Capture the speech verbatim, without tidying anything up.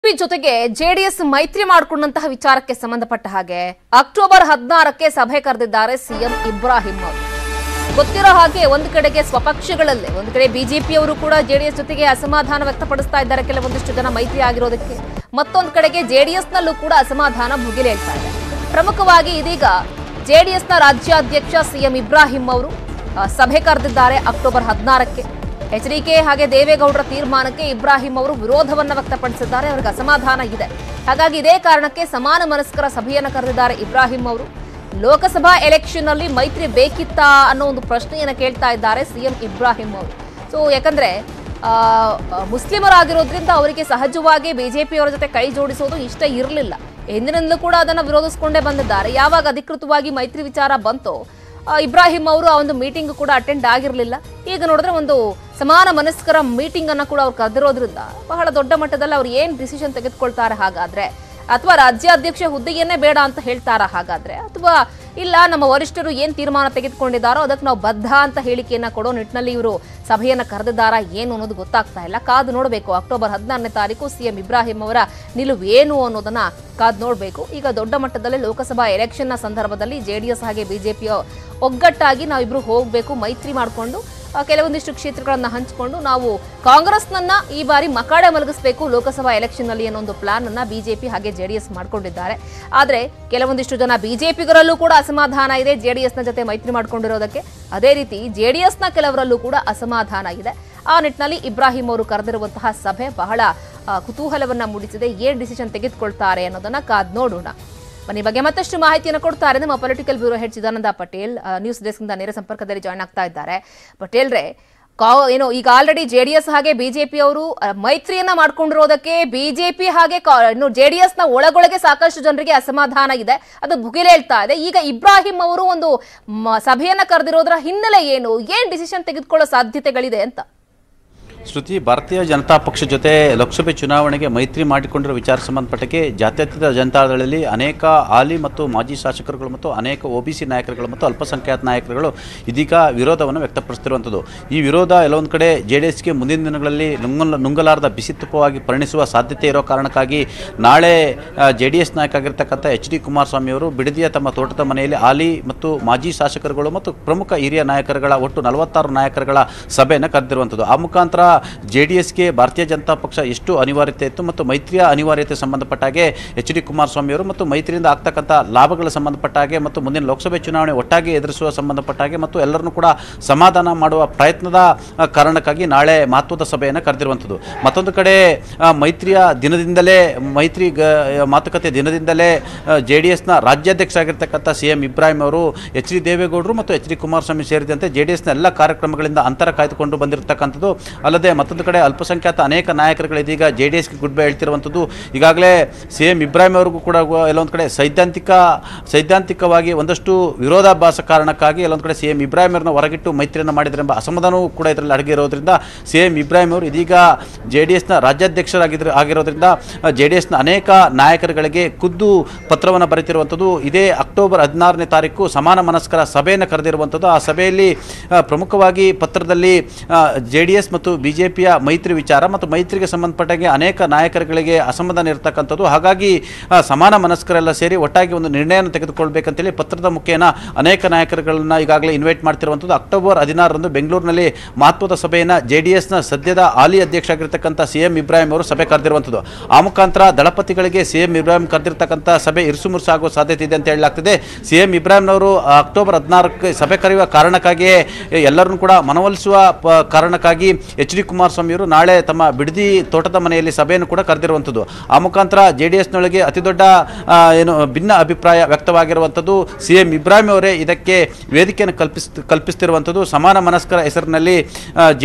BJP ಜೊತೆಗೆ JDS ಮೈತ್ರಿ ಮಾಡಿಕೊಂಡಂತಹ ವಿಚಾರಕ್ಕೆ ಸಂಬಂಧಪಟ್ಟ ಹಾಗೆ ಅಕ್ಟೋಬರ್ ಹದಿನಾರಕ್ಕೆ ಸಭೆ ಕರೆದಿದ್ದಾರೆ ಸಿಎಂ ಇಬ್ರಾಹಿಂ ಅವರು. ಗೊತ್ತಿರೋ ಹಾಗೆ ಒಂದು ಕಡೆಗೆ ಸ್ವಪಕ್ಷಗಳಲ್ಲೇ ಒಂದು ಕಡೆ ಬಿಜೆಪಿಯವರು ಕೂಡ ಜೆಡಿಎಸ್ ಜೊತೆಗೆ ಅಸಮಾಧಾನ ವ್ಯಕ್ತಪಡಿಸ್ತಾ ಇದ್ದಾರೆ, ಕೆಲವೊಂದಿಷ್ಟು ಜನ ಮೈತ್ರಿ ಆಗಿರೋದಕ್ಕೆ. ಮತ್ತೊಂದು ಕಡೆಗೆ ಜೆಡಿಎಸ್ನಲ್ಲೂ ಕೂಡ ಅಸಮಾಧಾನ ಭುಗಿಲೇಳ್ತಾ ಇದೆ. ಪ್ರಮುಖವಾಗಿ ಇದೀಗ ಜೆಡಿಎಸ್ನ ರಾಜ್ಯಾಧ್ಯಕ್ಷ ಸಿಎಂ ಇಬ್ರಾಹಿಂ ಅವರು ಸಭೆ ಕರೆದಿದ್ದಾರೆ ಅಕ್ಟೋಬರ್ ಹದಿನಾರಕ್ಕೆ. ಎಚ್ಡಿಕೆ ಹಾಗೆ ದೇವೇಗೌಡರ ತೀರ್ಮಾನಕ್ಕೆ ಇಬ್ರಾಹಿಂ ಅವರು ವಿರೋಧವನ್ನ ವ್ಯಕ್ತಪಡಿಸಿದ್ದಾರೆ, ಅವರಿಗೆ ಅಸಮಾಧಾನ ಇದೆ. ಹಾಗಾಗಿ ಇದೇ ಕಾರಣಕ್ಕೆ ಸಮಾನ ಮನಸ್ಕರ ಸಭೆಯನ್ನು ಕರೆದಿದ್ದಾರೆ ಇಬ್ರಾಹಿಂ ಅವರು. ಲೋಕಸಭಾ ಎಲೆಕ್ಷನ್ ಅಲ್ಲಿ ಮೈತ್ರಿ ಬೇಕಿತ್ತಾ ಅನ್ನೋ ಒಂದು ಪ್ರಶ್ನೆಯನ್ನು ಕೇಳ್ತಾ ಇದ್ದಾರೆ ಸಿಎಂ ಇಬ್ರಾಹಿಂ ಅವರು. ಸೊ ಯಾಕಂದ್ರೆ ಆ ಮುಸ್ಲಿಮರಾಗಿರೋದ್ರಿಂದ ಅವರಿಗೆ ಸಹಜವಾಗಿ ಬಿಜೆಪಿಯವರ ಜೊತೆ ಕೈ ಜೋಡಿಸೋದು ಇಷ್ಟ ಇರಲಿಲ್ಲ. ಹಿಂದಿನಿಂದಲೂ ಕೂಡ ಅದನ್ನು ವಿರೋಧಿಸಿಕೊಂಡೇ ಬಂದಿದ್ದಾರೆ. ಯಾವಾಗ ಅಧಿಕೃತವಾಗಿ ಮೈತ್ರಿ ವಿಚಾರ ಬಂತೋ ಇಬ್ರಾಹಿಂ ಅವರು ಆ ಒಂದು ಮೀಟಿಂಗ್ ಕೂಡ ಅಟೆಂಡ್ ಆಗಿರಲಿಲ್ಲ. ಈಗ ನೋಡಿದ್ರೆ ಒಂದು ಸಮಾನ ಮನಸ್ಕರ ಮೀಟಿಂಗ್ ಅನ್ನ ಕೂಡ ಅವ್ರು ಕರೆದಿರೋದ್ರಿಂದ ಬಹಳ ದೊಡ್ಡ ಮಟ್ಟದಲ್ಲಿ ಅವ್ರು ಏನ್ ಡಿಸಿಷನ್ ತೆಗೆದುಕೊಳ್ತಾರೆ ಹಾಗಾದ್ರೆ, ಅಥವಾ ರಾಜ್ಯಾಧ್ಯಕ್ಷ ಹುದ್ದೆಯನ್ನೇ ಬೇಡ ಅಂತ ಹೇಳ್ತಾರ ಹಾಗಾದ್ರೆ, ಅಥವಾ ಇಲ್ಲ ನಮ್ಮ ವರಿಷ್ಠರು ಏನ್ ತೀರ್ಮಾನ ತೆಗೆದುಕೊಂಡಿದ್ದಾರೋ ಅದಕ್ಕೆ ನಾವು ಬದ್ಧ ಅಂತ ಹೇಳಿಕೆಯನ್ನ ಕೊಡೋ ನಿಟ್ಟಿನಲ್ಲಿ ಇವರು ಸಭೆಯನ್ನ ಕರೆದಿದ್ದಾರಾ ಏನು ಅನ್ನೋದು ಗೊತ್ತಾಗ್ತಾ ಇಲ್ಲ. ಕಾದು ನೋಡಬೇಕು. ಅಕ್ಟೋಬರ್ ಹದಿನಾರನೇ ತಾರೀಕು ಸಿಎಂ ಇಬ್ರಾಹಿಂ ಅವರ ನಿಲುವು ಏನು ಅನ್ನೋದನ್ನ ಕಾದು ನೋಡಬೇಕು. ಈಗ ದೊಡ್ಡ ಮಟ್ಟದಲ್ಲಿ ಲೋಕಸಭಾ ಎಲೆಕ್ಷನ್ ನ ಸಂದರ್ಭದಲ್ಲಿ ಜೆಡಿಎಸ್ ಹಾಗೆ ಬಿಜೆಪಿಯ ಒಗ್ಗಟ್ಟಾಗಿ ನಾವಿಬ್ರು ಹೋಗ್ಬೇಕು, ಮೈತ್ರಿ ಮಾಡಿಕೊಂಡು ಕೆಲವೊಂದಿಷ್ಟು ಕ್ಷೇತ್ರಗಳನ್ನ ಹಂಚಿಕೊಂಡು ನಾವು ಕಾಂಗ್ರೆಸ್ನನ್ನ ಈ ಬಾರಿ ಮಕಾಡೆ ಮಲಗಿಸಬೇಕು ಲೋಕಸಭಾ ಎಲೆಕ್ಷನ್ ನಲ್ಲಿ ಅನ್ನೋ ಒಂದು ಪ್ಲಾನ್ ಅನ್ನ ಬಿಜೆಪಿ ಹಾಗೆ ಜೆಡಿಎಸ್ ಮಾಡ್ಕೊಂಡಿದ್ದಾರೆ. ಆದ್ರೆ ಕೆಲವೊಂದಿಷ್ಟು ಜನ ಬಿಜೆಪಿಗರಲ್ಲೂ ಕೂಡ ಅಸಮಾಧಾನ ಇದೆ ಜೆಡಿಎಸ್ನ ಜೊತೆ ಮೈತ್ರಿ ಮಾಡ್ಕೊಂಡಿರೋದಕ್ಕೆ. ಅದೇ ರೀತಿ ಜೆಡಿಎಸ್ನ ಕೆಲವರಲ್ಲೂ ಕೂಡ ಅಸಮಾಧಾನ ಇದೆ. ಆ ನಿಟ್ಟಿನಲ್ಲಿ ಇಬ್ರಾಹಿಂ ಅವರು ಕರೆದಿರುವಂತಹ ಸಭೆ ಬಹಳ ಕುತೂಹಲವನ್ನ ಮೂಡಿಸಿದೆ. ಏನ್ ಡಿಸಿಷನ್ ತೆಗೆದುಕೊಳ್ತಾರೆ ಅನ್ನೋದನ್ನ ಕಾದ್ ನೋಡೋಣ. ಈ ಬಗ್ಗೆ ಮತ್ತಷ್ಟು ಮಾಹಿತಿಯನ್ನು ಕೊಡ್ತಾರೆ ನಮ್ಮ political bureau head Chidananda Patel. News desk ಇಂದ ನೇರ ಸಂಪರ್ಕದಲ್ಲಿ ಜಾಯ್ನ್ ಆಗ್ತಾ ಇದ್ದಾರೆ. ಪಟೇಲ್ರೆ, ಏನು ಈಗ ಆಲ್ರೆಡಿ ಜೆಡಿಎಸ್ ಹಾಗೆ ಬಿಜೆಪಿ ಅವರು ಮೈತ್ರಿಯನ್ನ ಮಾಡ್ಕೊಂಡಿರೋದಕ್ಕೆ ಬಿಜೆಪಿ ಹಾಗೆ ಇನ್ನು ಜೆಡಿಎಸ್ ನ ಒಳಗೊಳಗೆ ಸಾಕಷ್ಟು ಜನರಿಗೆ ಅಸಮಾಧಾನ ಇದೆ, ಅದು ಭುಗಿಲೇಳ್ತಾ ಇದೆ. ಈಗ ಇಬ್ರಾಹಿಂ ಅವರು ಒಂದು ಸಭೆಯನ್ನ ಕರೆದಿರೋದ್ರ ಹಿನ್ನೆಲೆ ಏನು, ಏನ್ ಡಿಸಿಷನ್ ತೆಗೆದುಕೊಳ್ಳೋ ಸಾಧ್ಯತೆಗಳಿದೆ ಅಂತ? ಶ್ರುತಿ, ಭಾರತೀಯ ಜನತಾ ಪಕ್ಷ ಜೊತೆ ಲೋಕಸಭೆ ಚುನಾವಣೆಗೆ ಮೈತ್ರಿ ಮಾಡಿಕೊಂಡಿರೋ ವಿಚಾರ ಸಂಬಂಧಪಟ್ಟಕ್ಕೆ ಜಾತ್ಯತೀತ ಜನತಾದಳದಲ್ಲಿ ಅನೇಕ ಹಾಲಿ ಮತ್ತು ಮಾಜಿ ಶಾಸಕರುಗಳು ಮತ್ತು ಅನೇಕ ಒಬಿಸಿ ನಾಯಕರುಗಳು ಮತ್ತು ಅಲ್ಪಸಂಖ್ಯಾತ ನಾಯಕರುಗಳು ಇದೀಗ ವಿರೋಧವನ್ನು ವ್ಯಕ್ತಪಡಿಸುತ್ತಿರುವಂಥದ್ದು. ಈ ವಿರೋಧ ಎಲ್ಲೊಂದು ಕಡೆ ಜೆ ಡಿ ಎಸ್ಗೆ ಮುಂದಿನ ದಿನಗಳಲ್ಲಿ ನುಂಗಲ ನುಂಗಲಾರದ ಬಿಸಿ ತುಪ್ಪವಾಗಿ ಪರಿಣಿಸುವ ಸಾಧ್ಯತೆ ಇರೋ ಕಾರಣಕ್ಕಾಗಿ ನಾಳೆ ಜೆ ಡಿ ಎಸ್ ನಾಯಕ ಆಗಿರ್ತಕ್ಕಂಥ ಎಚ್ ಡಿ ಕುಮಾರಸ್ವಾಮಿ ಅವರು ಬಿಡದಿಯ ತಮ್ಮ ತೋಟದ ಮನೆಯಲ್ಲಿ ಹಾಲಿ ಮತ್ತು ಮಾಜಿ ಶಾಸಕರುಗಳು ಮತ್ತು ಪ್ರಮುಖ ಹಿರಿಯ ನಾಯಕರುಗಳ ಒಟ್ಟು ನಲವತ್ತಾರು ನಾಯಕರುಗಳ ಸಭೆಯನ್ನು ಕರೆದಿರುವಂಥದ್ದು. ಆ ಮುಖಾಂತರ ಜೆ ಡಿ ಎಸ್ಗೆ ಭಾರತೀಯ ಜನತಾ ಪಕ್ಷ ಎಷ್ಟು ಅನಿವಾರ್ಯತೆ ಇತ್ತು ಮತ್ತು ಮೈತ್ರಿಯ ಅನಿವಾರ್ಯತೆ ಸಂಬಂಧಪಟ್ಟಾಗೆ ಎಚ್ ಡಿ ಕುಮಾರಸ್ವಾಮಿ ಅವರು ಮತ್ತು ಮೈತ್ರಿಯಿಂದ ಆಗ್ತಕ್ಕಂಥ ಲಾಭಗಳ ಸಂಬಂಧಪಟ್ಟಾಗೆ ಮತ್ತು ಮುಂದಿನ ಲೋಕಸಭೆ ಚುನಾವಣೆ ಒಟ್ಟಾಗಿ ಎದುರಿಸುವ ಸಂಬಂಧಪಟ್ಟಾಗೆ ಮತ್ತು ಎಲ್ಲರನ್ನೂ ಕೂಡ ಸಮಾಧಾನ ಮಾಡುವ ಪ್ರಯತ್ನದ ಕಾರಣಕ್ಕಾಗಿ ನಾಳೆ ಮಹತ್ವದ ಸಭೆಯನ್ನು ಕರೆದಿರುವಂಥದ್ದು. ಮತ್ತೊಂದು ಕಡೆ ಮೈತ್ರಿಯ ದಿನದಿಂದಲೇ ಮೈತ್ರಿ ಮಾತುಕತೆ ದಿನದಿಂದಲೇ ಜೆ ಡಿ ಎಸ್ನ ರಾಜ್ಯಾಧ್ಯಕ್ಷ ಆಗಿರ್ತಕ್ಕಂಥ ಸಿ ಎಂ ಇಬ್ರಾಹಿಂ ಅವರು ಎಚ್ ಡಿ ದೇವೇಗೌಡರು ಮತ್ತು ಎಚ್ ಡಿ ಕುಮಾರಸ್ವಾಮಿ ಸೇರಿದಂತೆ ಜೆ ಡಿ ಎಸ್ನ ಎಲ್ಲ ಕಾರ್ಯಕ್ರಮಗಳಿಂದ ಅಂತರ ಕಾಯ್ದುಕೊಂಡು ಬಂದಿರತಕ್ಕಂಥದ್ದು. ಅಲ್ಲದೆ ಮತ್ತೊಂದು ಕಡೆ ಅಲ್ಪಸಂಖ್ಯಾತ ಅನೇಕ ನಾಯಕರುಗಳು ಇದೀಗ ಜೆ ಡಿ ಎಸ್ಗೆ ಗುಡ್ ಬೈ ಹೇಳ್ತಿರುವಂಥದ್ದು. ಈಗಾಗಲೇ ಸಿ ಎಂ ಇಬ್ರಾಹಿಂ ಅವ್ರಿಗೂ ಕೂಡ ಎಲ್ಲೊಂದು ಕಡೆ ಸೈದ್ಧಾಂತಿಕ ಸೈದ್ಧಾಂತಿಕವಾಗಿ ಒಂದಷ್ಟು ವಿರೋಧಾಭಾಸ ಕಾರಣಕ್ಕಾಗಿ ಎಲ್ಲೊಂದು ಕಡೆ ಸಿ ಎಂ ಇಬ್ರಾಹಿಂ ಅವರನ್ನ ಹೊರಗಿಟ್ಟು ಮೈತ್ರಿಯನ್ನು ಮಾಡಿದ್ರೆ ಎಂಬ ಅಸಮಾಧಾನವೂ ಕೂಡ ಇದರಲ್ಲಿ ಅಡಗಿರೋದ್ರಿಂದ ಸಿ ಎಂ ಇಬ್ರಾಹಿಂ ಅವರು ಇದೀಗ ಜೆ ಡಿ ಎಸ್ನ ರಾಜ್ಯಾಧ್ಯಕ್ಷರಾಗಿದ್ದರು ಆಗಿರೋದ್ರಿಂದ ಜೆ ಡಿ ಎಸ್ನ ಅನೇಕ ನಾಯಕರುಗಳಿಗೆ ಖುದ್ದು ಪತ್ರವನ್ನು ಬರೆತಿರುವಂಥದ್ದು. ಇದೇ ಅಕ್ಟೋಬರ್ ಹದಿನಾರನೇ ತಾರೀಕು ಸಮಾನ ಮನಸ್ಕರ ಸಭೆಯನ್ನು ಕರೆದಿರುವಂಥದ್ದು. ಆ ಸಭೆಯಲ್ಲಿ ಪ್ರಮುಖವಾಗಿ ಪತ್ರದಲ್ಲಿ ಜೆ ಡಿ ಎಸ್ ಮತ್ತು ಬಿಜೆಪಿಯ ಮೈತ್ರಿ ವಿಚಾರ ಮತ್ತು ಮೈತ್ರಿಗೆ ಸಂಬಂಧಪಟ್ಟಾಗೆ ಅನೇಕ ನಾಯಕರುಗಳಿಗೆ ಅಸಮಾಧಾನ ಇರತಕ್ಕಂಥದ್ದು. ಹಾಗಾಗಿ ಸಮಾನ ಮನಸ್ಕರೆಲ್ಲ ಸೇರಿ ಒಟ್ಟಾಗಿ ಒಂದು ನಿರ್ಣಯವನ್ನು ತೆಗೆದುಕೊಳ್ಬೇಕಂತೇಳಿ ಪತ್ರದ ಮುಖೇನ ಅನೇಕ ನಾಯಕರುಗಳನ್ನ ಈಗಾಗಲೇ ಇನ್ವೈಟ್ ಮಾಡ್ತಿರುವಂಥದ್ದು. ಅಕ್ಟೋಬರ್ ಹದಿನಾರರಂದು ಬೆಂಗಳೂರಿನಲ್ಲಿ ಮಹತ್ವದ ಸಭೆಯನ್ನು ಜೆ ಡಿ ಎಸ್ನ ಸದ್ಯದ ಹಾಲಿ ಅಧ್ಯಕ್ಷ ಆಗಿರ್ತಕ್ಕಂಥ ಸಿ ಎಂ ಇಬ್ರಾಹಿಂ ಅವರು ಸಭೆ ಕರೆದಿರುವಂಥದ್ದು. ಆ ಮುಖಾಂತರ ದಳಪತಿಗಳಿಗೆ ಸಿ ಎಂ ಇಬ್ರಾಹಿಂ ಕರೆದಿರ್ತಕ್ಕಂಥ ಸಭೆ ಇರುಸು ಮುರುಸು ಆಗುವ ಸಾಧ್ಯತೆ ಇದೆ ಅಂತ ಹೇಳಲಾಗ್ತದೆ. ಸಿ ಎಂ ಇಬ್ರಾಹಿಂನವರು ಅಕ್ಟೋಬರ್ ಹದಿನಾರಕ್ಕೆ ಸಭೆ ಕರೆಯುವ ಕಾರಣಕ್ಕಾಗಿಯೇ ಎಲ್ಲರನ್ನೂ ಕೂಡ ಮನವೊಲಿಸುವ ಕಾರಣಕ್ಕಾಗಿ ಎಚ್ ಡಿ ಕುಮಾರಸ್ವಾಮಿ ಅವರು ನಾಳೆ ತಮ್ಮ ಬಿಡದಿ ತೋಟದ ಮನೆಯಲ್ಲಿ ಸಭೆಯನ್ನು ಕೂಡ ಕರೆದಿರುವಂಥದ್ದು. ಆ ಮುಖಾಂತರ ಜೆ ಡಿ ಎಸ್ನೊಳಗೆ ಅತಿ ದೊಡ್ಡ ಏನು ಭಿನ್ನ ಅಭಿಪ್ರಾಯ ವ್ಯಕ್ತವಾಗಿರುವಂಥದ್ದು. ಸಿ ಎಂ ಇಬ್ರಾಹಿಂ ಅವರೇ ಇದಕ್ಕೆ ವೇದಿಕೆಯನ್ನು ಕಲ್ಪಿಸ್ ಕಲ್ಪಿಸ್ತಿರುವಂಥದ್ದು. ಸಮಾನ ಮನಸ್ಕರ ಹೆಸರಿನಲ್ಲಿ